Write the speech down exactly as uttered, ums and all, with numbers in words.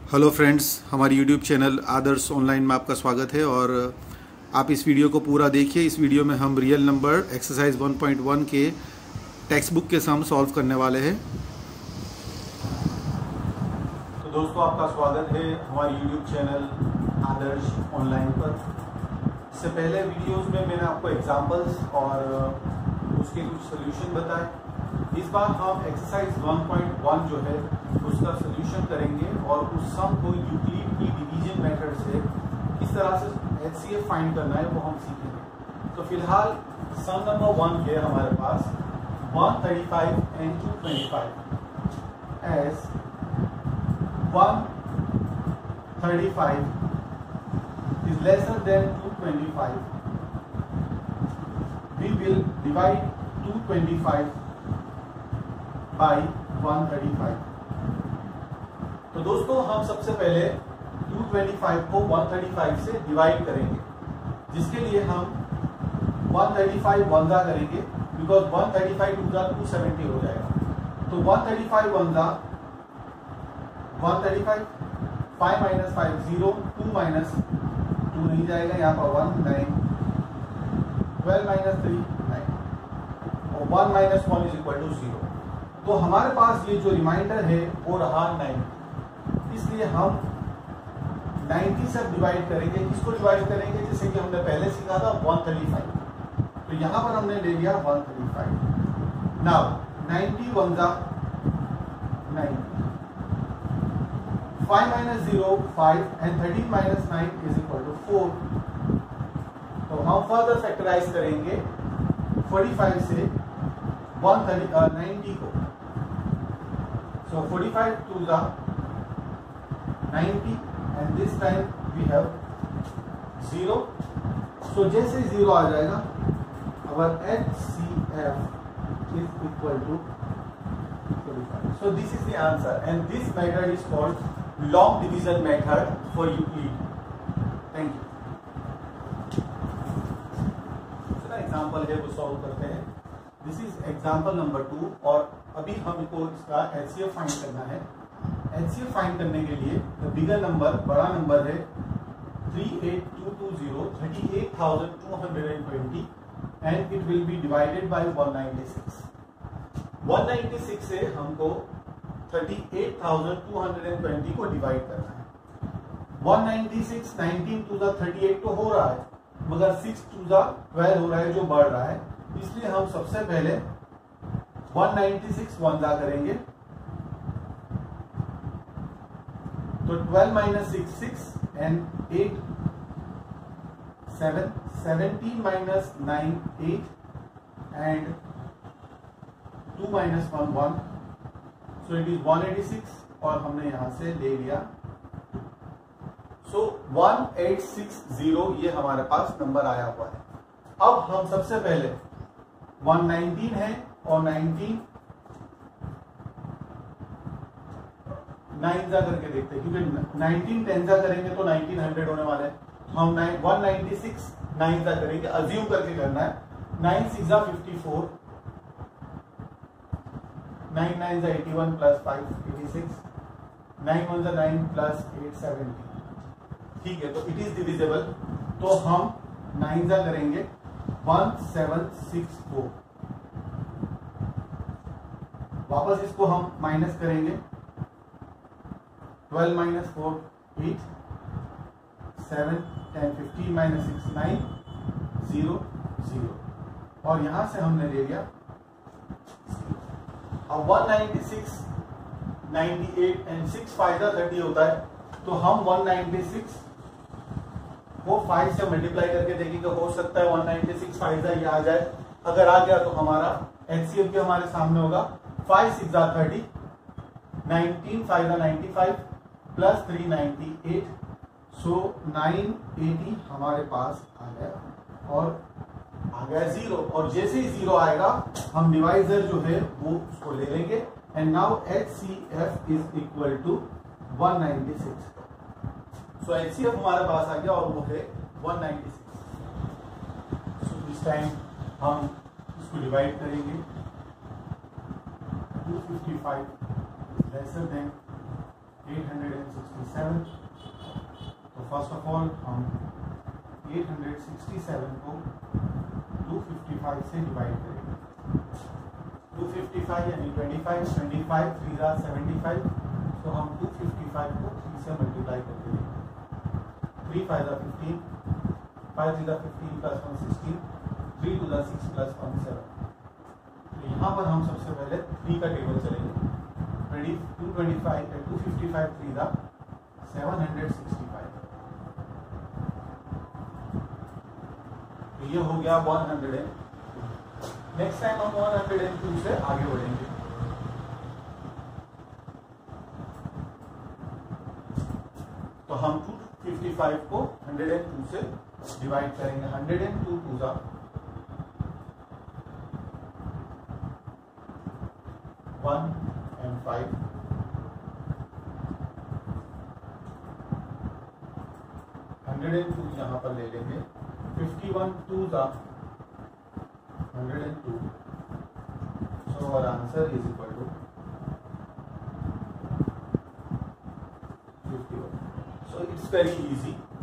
Hello friends, हमारी YouTube channel Adarsh online में आपका स्वागत है। और आप इस वीडियो को पूरा देखिए। इस वीडियो में हम real number exercise one point one के टेक्स्ट बुक के सम सॉल्व करने वाले हैं। तो दोस्तों, आपका स्वागत है हमारी यूट्यूब चैनल आदर्श ऑनलाइन पर। इससे पहले वीडियोस में मैंने आपको एग्जांपल्स और उसके कुछ सोल्यूशन बताए। इस बार हम एक्सरसाइज वन पॉइंट वन जो है उसका सोल्यूशन करेंगे और उस सम को यूक्लिड की डिवीजन मेथड से किस तरह से एचसीएफ फाइंड करना है वो हम सीखेंगे। तो फिलहाल सम नंबर वन है हमारे पास one thirty five and two twenty five as one thirty five is lesser than two twenty five. We will divide two twenty five by one thirty five. तो दोस्तों, हम सबसे पहले टू ट्वेंटी फाइव को one thirty five से divide करेंगे, जिसके लिए हम वन थर्टी फाइव वन जा करेंगे, because one thirty five two जा टू सेवेंटी हो जाएगा। तो वन थर्टी फाइव वन जा one thirty five, five minus five zero, two minus two नहीं जाएगा, यहाँ पर one nine, twelve minus three nine, और one minus one is equal to zero. तो हमारे पास ये जो रिमाइंडर है वो रहा नाइन, इसलिए हम नाइन्टी से डिवाइड करेंगे। किसको डिवाइड करेंगे? जैसे कि हमने पहले सीखा था वन थर्टी फाइव। तो यहां पर हमने ले लिया one thirty five. Now ninety one जा ninety, five minus zero five and thirteen minus nine is equal to four. तो हम फर्दर फैक्टराइज करेंगे फोर्टी फाइव से वन थर्टी नाइन्टी को। So forty-five to the ninety and this time we have zero. So जैसे zero आ जाएगा, our H C F is equal to forty-five. So this is the answer and this method is called long division method for Euclid. Thank you. दूसरा example है वो solve करते हैं। This is example number two. और अभी हमको इसका HCF find करना है। एचसीएफ फाइंड करने के लिए बिगर नंबर, बड़ा नंबर है three eight two two zero, thirty eight thousand two hundred twenty and it will be divided by one ninety six. One ninety six से हमको thirty eight thousand two hundred twenty को divide करना है। One ninety six nineteen to the thirty eight तो हो रहा है, मगर सिक्स टू द ट्वेल्व हो रहा है जो बढ़ रहा है, इसलिए हम सबसे पहले वन नाइन्टी सिक्स वन जा करेंगे। तो twelve minus six six and eight seven, seventeen minus nine eight and two minus one one, so it is one eighty six और हमने यहां से ले लिया। So one eight six zero ये हमारे पास नंबर आया हुआ है। अब हम सबसे पहले वन नाइनटीन है और नाइनटीन नाइन जा करके देखते हैं, क्योंकि नाइनटीन टेन जा करेंगे तो नाइनटीन हंड्रेड होने वाले हैं। हम वन नाइन्टी सिक्स नाइन जा करेंगे, अज्यूम करके करना है। नाइन सिक्स जा फिफ्टी फोर, नाइन नाइन जा eighty one plus five eighty six, nine one जा नाइन प्लस एट सेवेंटी। ठीक है, तो इट इज डिविजिबल। तो हम नाइन जा करेंगे वन सेवन सिक्स फोर। वापस इसको हम माइनस करेंगे, twelve minus four eight, seven ten fifteen minus six nine, zero zero, और यहां से हमने ले लिया। अब one ninety six ninety eight and six five thirty होता है, तो हम वन नाइन्टी सिक्स को फाइव से मल्टीप्लाई करके देखेंगे। हो सकता है वन नाइन्टी सिक्स फाइव ये आ जाए। अगर आ गया तो हमारा एचसीएफ भी हमारे सामने होगा। फाइव सिक्स जा थर्टी, नाइनटीन फाइव जा ninety five plus three ninety eight, so nine eighty हमारे पास आ गया और आ गया जीरो। और जैसे ही जीरो आएगा हम डिवाइजर जो है वो उसको ले लेंगे and now HCF is equal to one ninety six. So HCF हमारे पास आ गया और वो है one ninety six. So this time हम इसको डिवाइड करेंगे। Two fifty five lesser than eight hundred sixty-seven seven. तो फर्स्ट ऑफ ऑल हम एट हंड्रेड सिक्सटी सेवन को टू फिफ्टी फाइव से डिवाइड करेंगे। टू फिफ्टी फाइव यानी twenty five, twenty five three ज़ा सेवेंटी फाइव, तो हम टू फिफ्टी फाइव को थ्री से मल्टीप्लाई करके देंगे। थ्री फाइव ज़ा फिफ्टीन, फाइव थ्री ज़ा fifteen plus one sixteen, three two ज़ा सिक्स प्लस वन सेवन। तो यहाँ पर हम सबसे पहले थ्री का टेबल चलेंगे। Twenty two twenty five two fifty five three ज़ा सेवन हंड्रेड सिक्सटी फाइव। तो ये हो गया one hundred and two. Next time हम वन हंड्रेड एंड टू से आगे बढ़ेंगे। तो हम टू फिफ्टी फाइव को हंड्रेड एंड टू से डिवाइड करेंगे। हंड्रेड एंड टू टू ज़ा one and five, hundred and two यहाँ पर ले लेंगे। फिफ्टी वन टू ज़ा hundred and two, so our answer is equal to fifty one. So it's very easy.